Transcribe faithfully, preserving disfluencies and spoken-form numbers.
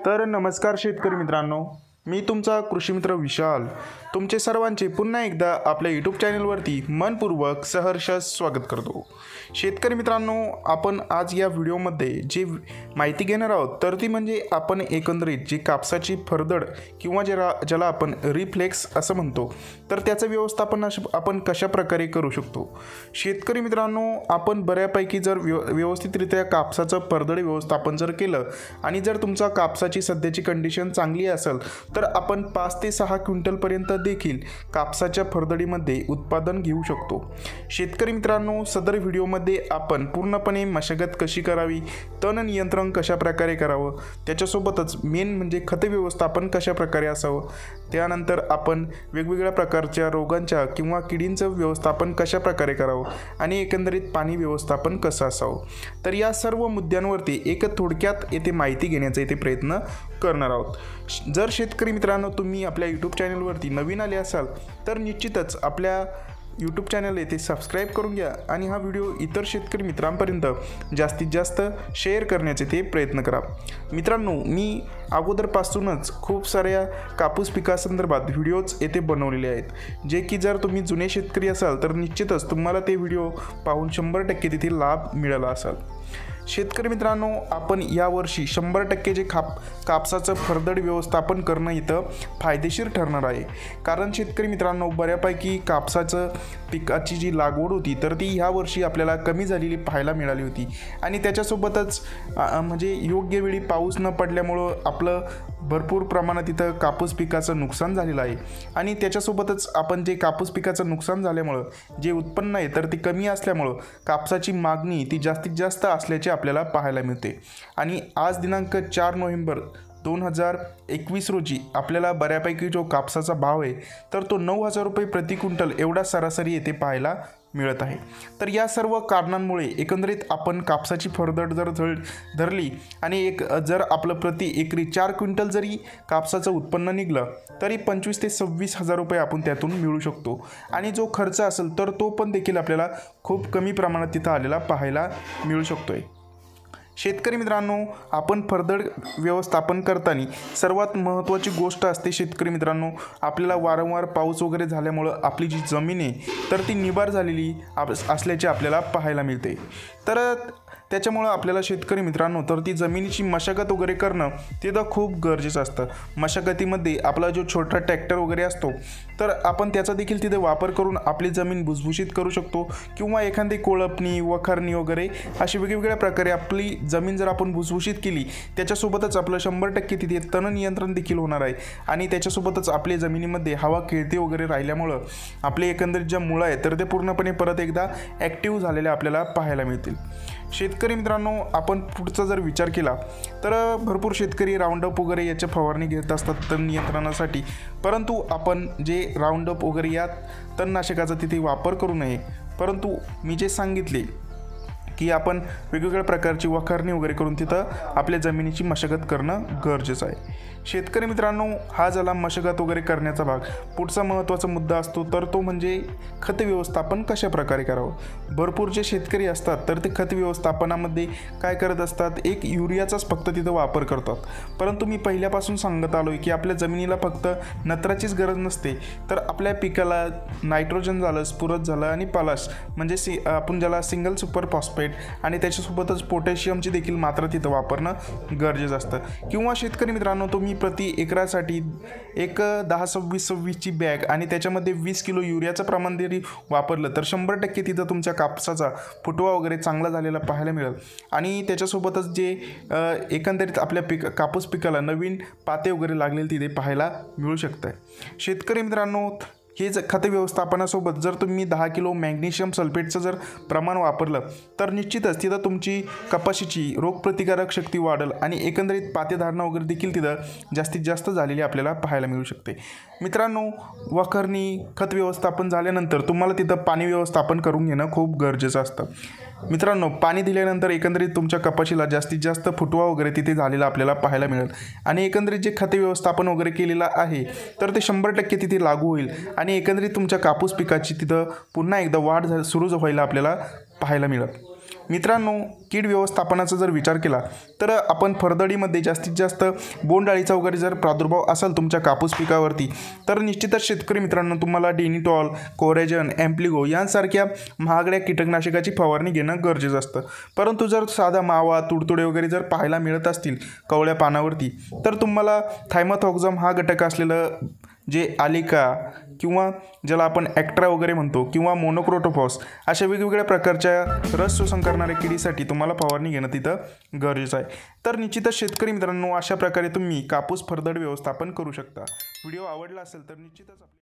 तर नमस्कार शेतकरी मित्रांनो, मी तुमचा कृषी मित्र विशाल तुमचे सर्वांचे पुन्हा एकदा आपल्या यूट्यूब चॅनलवरती मनपूर्वक सहर्ष स्वागत करतो। शेतकरी मित्रांनो, आपण आज या व्हिडिओमध्ये जी माहिती घेणार आहोत तर ती म्हणजे आपण एकंदरीत जी कापसाची फरदड किंवा ज्याला ज्याला आपण रिफ्लेक्स असं म्हणतो तर त्याचं व्यवस्थापन आपण कशा प्रकारे करू शकतो। शेतकरी मित्रांनो, आपण बऱ्यापैकी जर व्यवस्थितरित्या कापसाचं फरदड व्यवस्थापन जर केलं आणि जर तुमचा कापसाची सध्याची कंडिशन चांगली असेल तर आपण पाच ते सहा क्विंटलपर्यंत देखील कापसाच्या फरदडीमध्ये उत्पादन घेऊ शकतो। शेतकरी मित्रांनो, सदर व्हिडिओमध्ये आपण पूर्णपणे मशागत कशी करावी, तण नियंत्रण कशा प्रकारे करावं, त्याच्यासोबतच मेन म्हणजे खत व्यवस्थापन कशा प्रकारे असावं, त्यानंतर आपण वेगवेगळ्या प्रकारच्या रोगांच्या किंवा किडींचं व्यवस्थापन कशा प्रकारे करावं आणि एकंदरीत पाणी व्यवस्थापन कसं असावं, तर या सर्व मुद्द्यांवरती एक थोडक्यात येथे माहिती घेण्याचा येथे प्रयत्न करणार आहोत। जर शेतकरी मित्रांनो तुम्ही आपल्या यूट्यूब चॅनलवरती नवीन आले असाल तर निश्चितच आपल्या यूट्यूब चॅनल येथे सबस्क्राईब करून घ्या आणि हा व्हिडिओ इतर शेतकरी मित्रांपर्यंत जास्तीत जास्त शेअर करण्याचे ते प्रयत्न करा। मित्रांनो, मी अगोदरपासूनच खूप साऱ्या कापूस पिकासंदर्भात व्हिडिओज येथे बनवलेले आहेत, जे की जर तुम्ही जुने शेतकरी असाल तर निश्चितच तुम्हाला ते व्हिडिओ पाहून शंभर टक्के तिथे लाभ मिळाला असाल। शेतकरी मित्रांनो, आपण यावर्षी शंभर टक्के जे खाप कापसाचं फरदड व्यवस्थापन करणं इथं फायदेशीर ठरणार आहे, कारण शेतकरी मित्रांनो बऱ्यापैकी कापसाचं पिकाची जी लागवड होती तर ती ह्या वर्षी आपल्याला कमी झालेली पाहायला मिळाली होती आणि त्याच्यासोबतच म्हणजे योग्य वेळी पाऊस न पडल्यामुळं आपलं भरपूर प्रमाणात इथं कापूस पिकाचं नुकसान झालेलं आहे आणि त्याच्यासोबतच आपण जे कापूस पिकाचं नुकसान झाल्यामुळं जे उत्पन्न आहे तर ते कमी असल्यामुळं कापसाची मागणी ती जास्तीत जास्त असल्याचे आपल्याला पाहायला मिळते। आणि आज दिनांक चार नोव्हेंबर दोन हजार एकवीस रोजी आपल्याला बऱ्यापैकी जो कापसाचा भाव आहे तर तो नऊ हजार रुपये प्रति क्विंटल एवढा सरासरी येथे पाहायला मिळत आहे। तर या सर्व कारणांमुळे एकंदरीत आपण कापसाची फरदड जर धर धरली आणि एक जर आपलं प्रति एकरी चार क्विंटल जरी कापसाचं उत्पन्न निघलं तरी पंचवीस ते सव्वीस हजार रुपये आपण त्यातून मिळू शकतो आणि जो खर्च असेल तर तो पण देखील आपल्याला खूप कमी प्रमाणात तिथं आलेला पाहायला मिळू शकतोय। शेतकरी मित्रांनो, आपण फरदड व्यवस्थापन करताना सर्वात महत्त्वाची गोष्ट असते शेतकरी मित्रांनो, आपल्याला वारंवार पाऊस वगैरे झाल्यामुळं आपली जी जमीन आहे तर ती निबार झालेली असल्याचे आपल्याला पाहायला मिळते। तर त्याच्यामुळं आपल्याला शेतकरी मित्रांनो तर ती जमिनीची मशागत वगैरे करणं तिथं खूप गरजेचं असतं। मशागतीमध्ये आपला जो छोटा ट्रॅक्टर वगैरे असतो तर आपण त्याचा देखील तिथे वापर करून आपली जमीन भुसभुशीत करू शकतो किंवा एखादी कोळपणी वखरणी वगैरे अशी वेगवेगळ्या प्रकारे आपली जमीन जर आपण भुसभुशीत केली त्याच्यासोबतच आपलं शंभर टक्के तिथे तण नियंत्रण देखील होणार आहे आणि त्याच्यासोबतच आपल्या जमिनीमध्ये हवा खेळते वगैरे राहिल्यामुळं आपले एकंदरीत ज्या मुळं आहेत तर ते पूर्णपणे परत एकदा ॲक्टिव्ह झालेले आपल्याला पाहायला मिळतील। शेतकरी मित्रांनो, आपण पुढचा जर विचार केला तर भरपूर शेतकरी राऊंडअप वगैरे याच्या फवारणी घेत असतात तण नियंत्रणासाठी, परंतु आपण जे राऊंडअप वगैरे या तणनाशकाचा तिथे वापर करू नये, परंतु मी जे सांगितले की आपण वेगवेगळ्या प्रकारची वखरणी वगैरे करून तिथं आपल्या जमिनीची मशागत करणं गरजेचं आहे। शेतकरी मित्रांनो, हा झाला मशागत वगैरे करण्याचा भाग। पुढचा महत्त्वाचा मुद्दा असतो तर तो म्हणजे खत व्यवस्थापन कशा प्रकारे करावं। भरपूर जे शेतकरी असतात तर ते खत व्यवस्थापनामध्ये काय करत असतात, एक युरियाचाच फक्त तिथं वापर करतात, परंतु मी पहिल्यापासून सांगत आलो आहे की आपल्या जमिनीला फक्त नत्राचीच गरज नसते तर आपल्या पिकाला नायट्रोजन झालं, स्फुरद झालं आणि पलाश म्हणजे सी आपण ज्याला सिंगल सुपर फॉस्फेट आणि त्याच्यासोबतच पोटॅशियमची देखील मात्रा तिथं वापरणं गरजेचं असतं। किंवा शेतकरी मित्रांनो, तुम्ही प्रति एकरासाठी एक दहा सव्वीस सव्वीसची बॅग आणि त्याच्यामध्ये वीस किलो युरियाचं प्रमाण जरी वापरलं तर शंभर टक्के तिथं तुमच्या कापसाचा फुटवा वगैरे चांगला झालेला पाहायला मिळेल आणि त्याच्यासोबतच जे एकंदरीत आपल्या पिक कापूस पिकाला नवीन पाते वगैरे लागलेले तिथे पाहायला मिळू शकतं। शेतकरी मित्रांनो, हे ज खत व्यवस्थापनासोबत जर तुम्ही दहा किलो मॅग्नेशियम सल्फेटचं जर प्रमाण वापरलं तर निश्चितच तिथं तुमची कपाशीची रोगप्रतिकारक शक्ती वाढेल आणि एकंदरीत पातेधारणा वगैरे देखील तिथं जास्तीत जास्त झालेली आपल्याला पाहायला मिळू शकते। मित्रांनो, वखरणी खत व्यवस्थापन झाल्यानंतर तुम्हाला तिथं पाणी व्यवस्थापन करून घेणं खूप गरजेचं असतं। मित्रांनो, पाणी दिल्यानंतर एकंदरीत तुमच्या कपाशीला जास्तीत जास्त फुटवा वगैरे तिथे झालेला आपल्याला पाहायला मिळेल आणि एकंदरीत जे खत व्यवस्थापन वगैरे केलेलं आहे तर ते शंभर टक्के तिथे लागू होईल आणि एकंदरीत तुमच्या कापूस पिकाची तिथं पुन्हा एकदा वाढ सुरू व्हायला आपल्याला पाहायला मिळेल। मित्रांनो, कीड व्यवस्थापनाचा जर विचार केला तर आपण फरदडीमध्ये जास्तीत जास्त बोंडअळीचा वगैरे जर प्रादुर्भाव असेल तुमच्या कापूस पिकावरती तर निश्चितच शेतकरी मित्रांनो तुम्हाला डेनिटॉल, कोरेजन, ॲम्प्लिगो यांसारख्या महागड्या कीटकनाशकाची फवारणी घेणं गरजेचं असतं. परंतु जर साधा मावा, तुडतुडे वगैरे जर पाहायला मिळत असतील कवळ्या पानावरती तर तुम्हाला थायमोथॉक्झम हा घटक असलेलं जे आलिका किंवा ज्याला आपण ॲक्ट्रा वगैरे म्हणतो किंवा मोनोक्रोटोफॉस अशा वेगवेगळ्या प्रकारच्या रस शोषण करणाऱ्या किडीसाठी तुम्हाला फवारणी घेणं तिथं गरजेचं आहे. तर निश्चितच शेतकरी मित्रांनो, अशा प्रकारे तुम्ही कापूस फरदड व्यवस्थापन करू शकता. व्हिडिओ आवडला असेल तर निश्चितच